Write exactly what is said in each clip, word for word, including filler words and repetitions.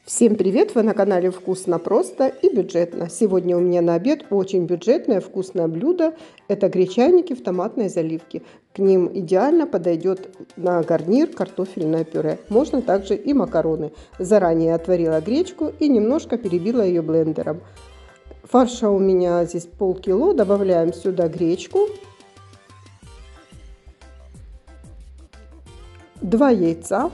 Всем привет! Вы на канале Вкусно, просто и бюджетно. Сегодня у меня на обед очень бюджетное вкусное блюдо. Это гречаники в томатной заливке. К ним идеально подойдет на гарнир картофельное пюре. Можно также и макароны. Заранее отварила гречку и немножко перебила ее блендером. Фарша у меня здесь полкило. Добавляем сюда гречку, два яйца,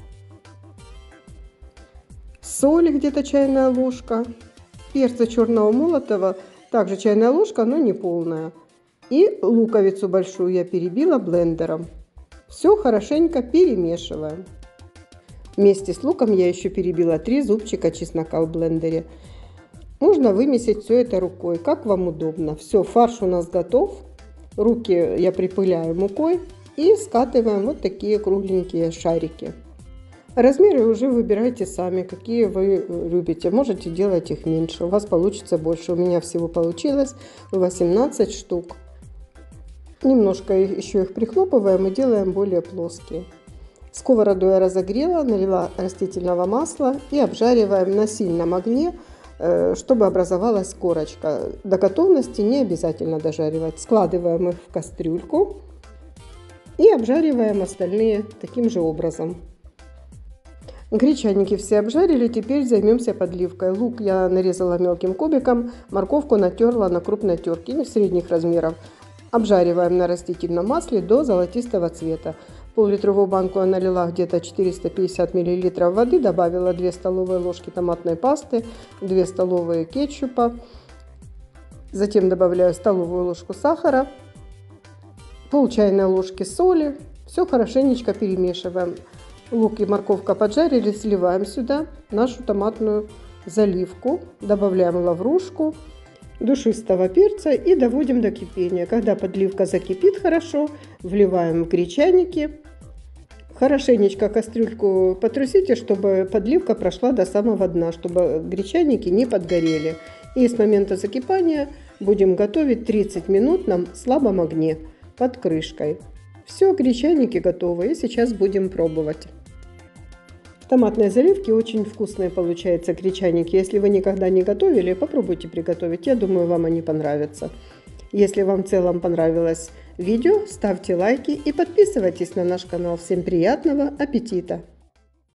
соли где-то чайная ложка, перца черного молотого, также чайная ложка, но не полная. И луковицу большую я перебила блендером. Все хорошенько перемешиваем. Вместе с луком я еще перебила три зубчика чеснока в блендере. Можно вымесить все это рукой, как вам удобно. Все, фарш у нас готов. Руки я припыляю мукой и скатываем вот такие кругленькие шарики. Размеры уже выбирайте сами, какие вы любите. Можете делать их меньше, у вас получится больше. У меня всего получилось восемнадцать штук. Немножко еще их прихлопываем и делаем более плоские. Сковороду я разогрела, налила растительного масла и обжариваем на сильном огне, чтобы образовалась корочка. До готовности не обязательно дожаривать. Складываем их в кастрюльку и обжариваем остальные таким же образом. Гречаники все обжарили, теперь займемся подливкой. Лук я нарезала мелким кубиком, морковку натерла на крупной терке, средних размеров. Обжариваем на растительном масле до золотистого цвета. Пол-литровую банку я налила где-то четыреста пятьдесят миллилитров воды, добавила две столовые ложки томатной пасты, две столовые кетчупа. Затем добавляю столовую ложку сахара, пол чайной ложки соли. Все хорошенечко перемешиваем. Лук и морковка поджарили, сливаем сюда нашу томатную заливку, добавляем лаврушку, душистого перца и доводим до кипения. Когда подливка закипит хорошо, вливаем в гречаники. Хорошенечко кастрюльку потрусите, чтобы подливка прошла до самого дна, чтобы гречаники не подгорели. И с момента закипания будем готовить тридцать минут на слабом огне под крышкой. Все, гречаники готовы, и сейчас будем пробовать. В томатной заливке очень вкусные получаются гречаники. Если вы никогда не готовили, попробуйте приготовить. Я думаю, вам они понравятся. Если вам в целом понравилось видео, ставьте лайки и подписывайтесь на наш канал. Всем приятного аппетита!